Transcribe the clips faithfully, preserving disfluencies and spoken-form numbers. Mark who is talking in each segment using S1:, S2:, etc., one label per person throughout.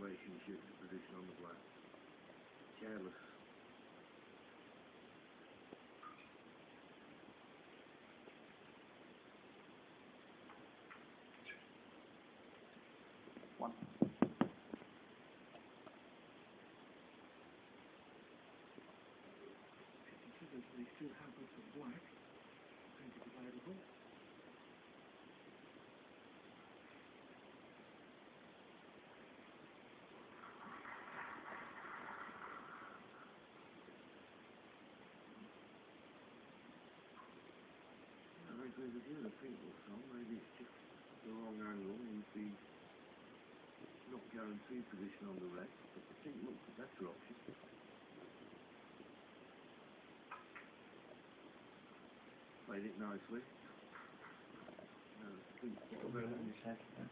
S1: relationship to position on the black. Careless.
S2: One.
S1: They still have with the black. Going to be available. I agree with you, the pink looks on. Maybe it's just the wrong angle. You'd be not guaranteed position on the red, but the pink looks a better option. Played it nicely. No, the pink spot available.
S2: His head, yeah.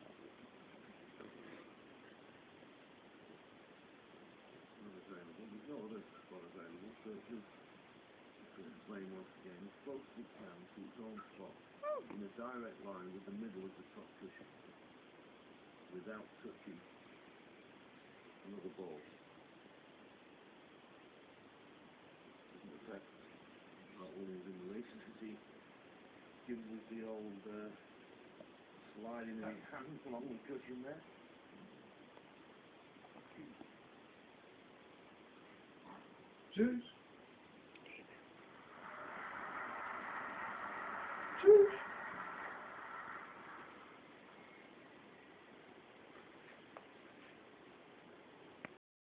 S1: Not available. There's no other spot available, so it just explain once again. As close as it can to its own spot in a direct line with the middle of the top cushion without touching another ball. Doesn't affect not winners in the races as he gives us the old uh, sliding of his hands along the cushion there.
S2: Zeus.